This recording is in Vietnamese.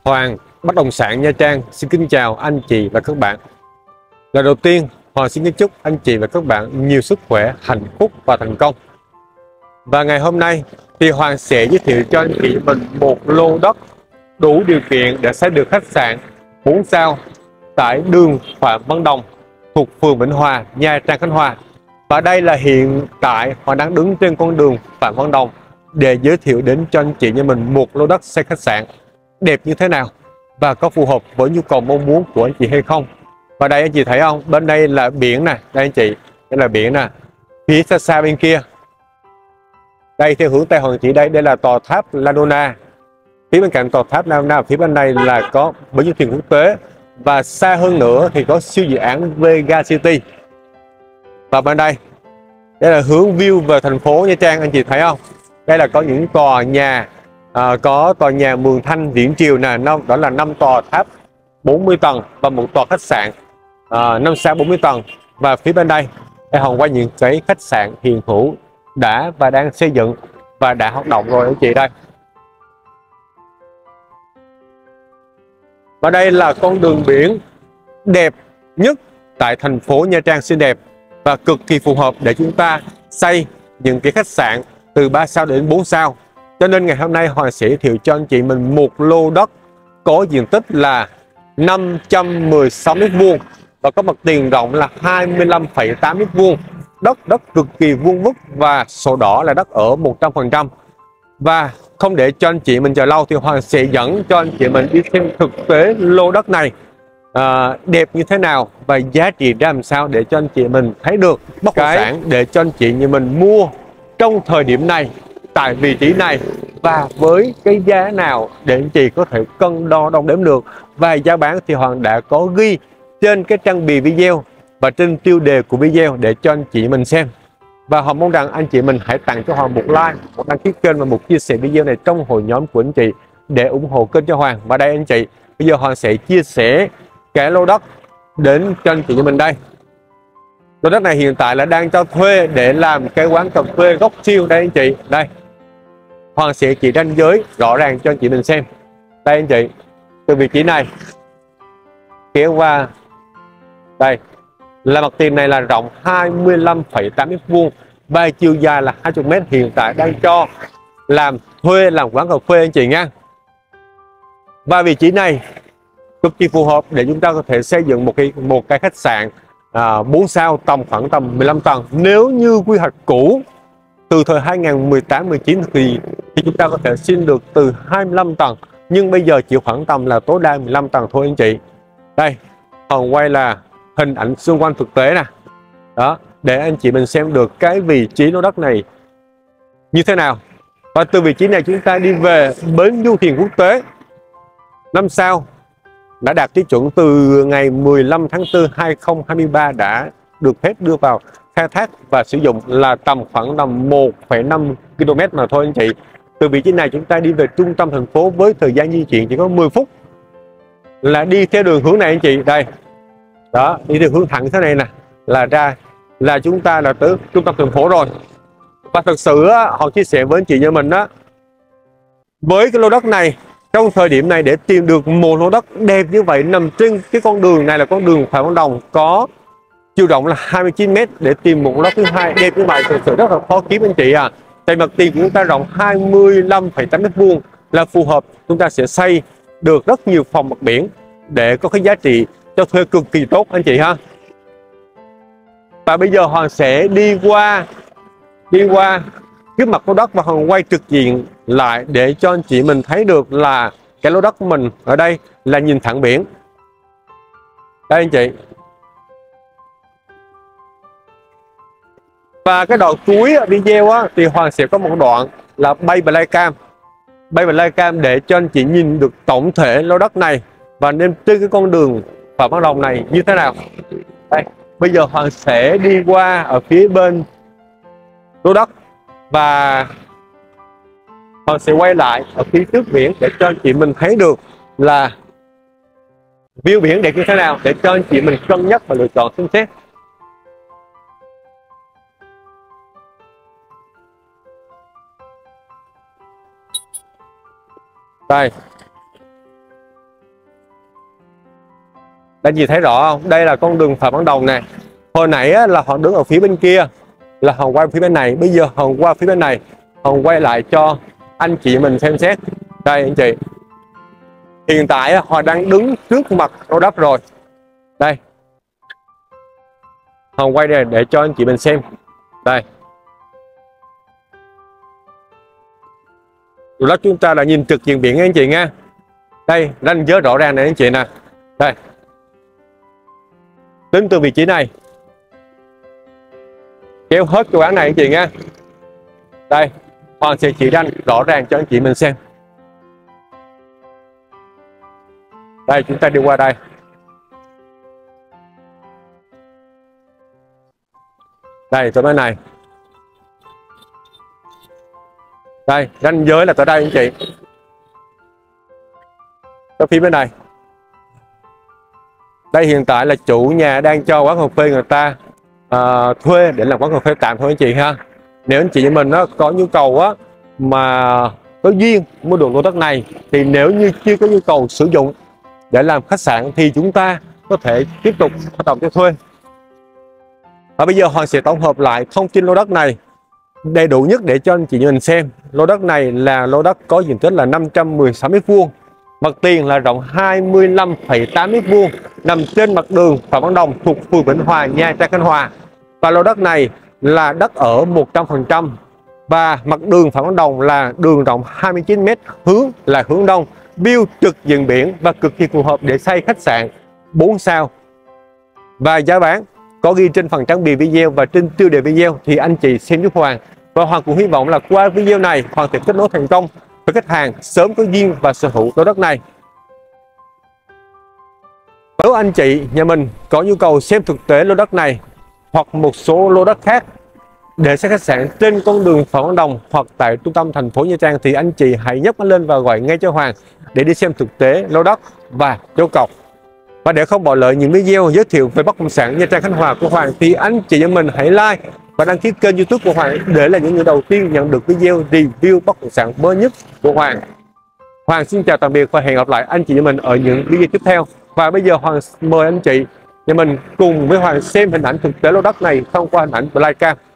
Hoàng bất động sản Nha Trang xin kính chào anh chị và các bạn. Lời đầu tiên, Hoàng xin kính chúc anh chị và các bạn nhiều sức khỏe, hạnh phúc và thành công. Và ngày hôm nay thì Hoàng sẽ giới thiệu cho anh chị mình một lô đất đủ điều kiện để xây được khách sạn 4 sao tại đường Phạm Văn Đồng thuộc phường Vĩnh Hòa, Nha Trang, Khánh Hòa. Và đây là hiện tại Hoàng đang đứng trên con đường Phạm Văn Đồng để giới thiệu đến cho anh chị như mình một lô đất xây khách sạn đẹp như thế nào và có phù hợp với nhu cầu mong muốn của anh chị hay không. Và đây anh chị thấy không, bên đây là biển nè, đây anh chị, đây là biển nè, phía xa xa bên kia đây theo hướng Tây Hoàng chỉ đây là tòa tháp Ladona. Phía bên cạnh tòa tháp Ladona, phía bên đây là có bến du thuyền quốc tế, và xa hơn nữa thì có siêu dự án Vega City. Và bên đây là hướng view về thành phố Nha Trang, anh chị thấy không, đây là có những tòa nhà, có tòa nhà Mường Thanh Viễn Triều nè, đó là 5 tòa tháp 40 tầng và một tòa khách sạn 5 sao 40 tầng. Và phía bên đây Hồng quay những cái khách sạn hiện hữu đã và đang xây dựng và đã hoạt động rồi anh chị đây. Và đây là con đường biển đẹp nhất tại thành phố Nha Trang, xinh đẹp và cực kỳ phù hợp để chúng ta xây những cái khách sạn từ 3 sao đến 4 sao. Cho nên ngày hôm nay Hoàng sẽ giới thiệu cho anh chị mình một lô đất có diện tích là 516 m² và có mặt tiền rộng là 25,8 m². Đất cực kỳ vuông vức và sổ đỏ là đất ở 100%. Và không để cho anh chị mình chờ lâu thì Hoàng sẽ dẫn cho anh chị mình đi xem thực tế lô đất này đẹp như thế nào và giá trị ra làm sao để cho anh chị mình thấy được bất động sản để cho anh chị như mình mua trong thời điểm này tại vị trí này và với cái giá nào để anh chị có thể cân đo đong đếm được. Và giá bán thì Hoàng đã có ghi trên cái trang bìa video và trên tiêu đề của video để cho anh chị mình xem. Và Hoàng mong rằng anh chị mình hãy tặng cho Hoàng một like, một đăng ký kênh và một chia sẻ video này trong hội nhóm của anh chị để ủng hộ kênh cho Hoàng. Và đây anh chị, bây giờ Hoàng sẽ chia sẻ cái lô đất đến cho anh chị như mình đây. Lô đất này hiện tại là đang cho thuê để làm cái quán cà phê góc chill đây anh chị. Đây, Hoàng sẽ chỉ ranh giới rõ ràng cho anh chị mình xem. Đây anh chị, từ vị trí này kéo qua đây là mặt tiền này là rộng 25,8 m² và chiều dài là 20 m. Hiện tại đang cho làm thuê làm quán cà phê anh chị nha. Và vị trí này cực kỳ phù hợp để chúng ta có thể xây dựng một cái khách sạn 4 sao khoảng tầm 15 tầng. Nếu như quy hoạch cũ từ thời 2018-19 thì chúng ta có thể xin được từ 25 tầng, nhưng bây giờ chỉ khoảng tầm là tối đa 15 tầng thôi anh chị. Đây, còn quay là hình ảnh xung quanh thực tế nè. Đó, để anh chị mình xem được cái vị trí lô đất này như thế nào. Và từ vị trí này chúng ta đi về bến du thuyền quốc tế 5 sao đã đạt tiêu chuẩn từ ngày 15 tháng 4 2023, đã được phép đưa vào khai thác và sử dụng là tầm khoảng tầm 1,5 km mà thôi anh chị. Từ vị trí này chúng ta đi về trung tâm thành phố với thời gian di chuyển chỉ có 10 phút là đi theo đường hướng này anh chị. Đây, đó, đi theo hướng thẳng thế này nè là ra là chúng ta là tới trung tâm thành phố rồi. Và thật sự họ chia sẻ với anh chị như mình đó, với cái lô đất này trong thời điểm này để tìm được một lô đất đẹp như vậy nằm trên cái con đường này là con đường Phạm Văn Đồng có chiều rộng là 29 m, để tìm một lô đất thứ hai đẹp như vậy thực sự rất là khó kiếm anh chị à. Tại mặt tiền của chúng ta rộng 25,8 m² là phù hợp, chúng ta sẽ xây được rất nhiều phòng mặt biển để có cái giá trị cho thuê cực kỳ tốt anh chị ha. Và bây giờ Hoàng sẽ đi qua cái mặt lô đất và Hoàng quay trực diện lại để cho anh chị mình thấy được là cái lô đất của mình ở đây là nhìn thẳng biển. Đây anh chị. Và cái đoạn cuối video thì Hoàng sẽ có một đoạn là bay flycam để cho anh chị nhìn được tổng thể lô đất này và nên trên cái con đường Phạm Văn Đồng này như thế nào. Đây, bây giờ Hoàng sẽ đi qua ở phía bên lô đất và Hoàng sẽ quay lại ở phía trước biển để cho anh chị mình thấy được là view biển đẹp như thế nào để cho anh chị mình cân nhắc và lựa chọn xem xét. Đây, Anh chị thấy rõ không? Đây là con đường Phạm Văn Đồng nè. Hồi nãy á, là họ đứng ở phía bên kia, là họ quay phía bên này. Bây giờ họ qua phía bên này, họ quay lại cho anh chị mình xem xét. Đây anh chị, hiện tại á, họ đang đứng trước mặt lô đất rồi. Đây, họ quay đây để cho anh chị mình xem. Đây, lô đất chúng ta là nhìn trực diện biển anh chị nha. Đây, ranh giới rõ ràng này anh chị nè. Đây, tính từ vị trí này kéo hết cái quán này anh chị nha. Đây, Hoàng sẽ chỉ ranh rõ ràng cho anh chị mình xem. Đây, chúng ta đi qua đây. Đây, tới bên này. Đây, ranh giới là tới đây anh chị. Tới phía bên này. Đây hiện tại là chủ nhà đang cho quán cà phê người ta thuê để làm quán cà phê tạm thôi anh chị ha. Nếu anh chị với mình có nhu cầu á mà có duyên mua được lô đất này, thì nếu như chưa có nhu cầu sử dụng để làm khách sạn thì chúng ta có thể tiếp tục hoạt động cho thuê. Và bây giờ Hoàng sẽ tổng hợp lại thông tin lô đất này đầy đủ nhất để cho anh chị mình xem. Lô đất này là lô đất có diện tích là 516 m², mặt tiền là rộng 25,8 m², nằm trên mặt đường Phạm Văn Đồng thuộc phường Vĩnh Hòa, Nha Trang, Khánh Hòa. Và lô đất này là đất ở 100%, và mặt đường Phạm Văn Đồng là đường rộng 29 m, hướng là hướng đông, view trực diện biển và cực kỳ phù hợp để xây khách sạn 4 sao. Và giá bán có ghi trên phần trang bìa video và trên tiêu đề video thì anh chị xem giúp Hoàng. Và Hoàng cũng hy vọng là qua video này Hoàng sẽ kết nối thành công với khách hàng sớm có duyên và sở hữu lô đất này. Nếu anh chị nhà mình có nhu cầu xem thực tế lô đất này hoặc một số lô đất khác để xây khách sạn trên con đường Phạm Văn Đồng hoặc tại trung tâm thành phố Nha Trang, thì anh chị hãy nhấc lên và gọi ngay cho Hoàng để đi xem thực tế lô đất và châu cọc. Và để không bỏ lỡ những video giới thiệu về bất động sản Nha Trang, Khánh Hòa của Hoàng thì anh chị và mình hãy like và đăng ký kênh YouTube của Hoàng để là những người đầu tiên nhận được video review bất động sản mới nhất của Hoàng. Hoàng xin chào tạm biệt và hẹn gặp lại anh chị và mình ở những video tiếp theo. Và bây giờ Hoàng mời anh chị và mình cùng với Hoàng xem hình ảnh thực tế lô đất này thông qua hình ảnh flycam.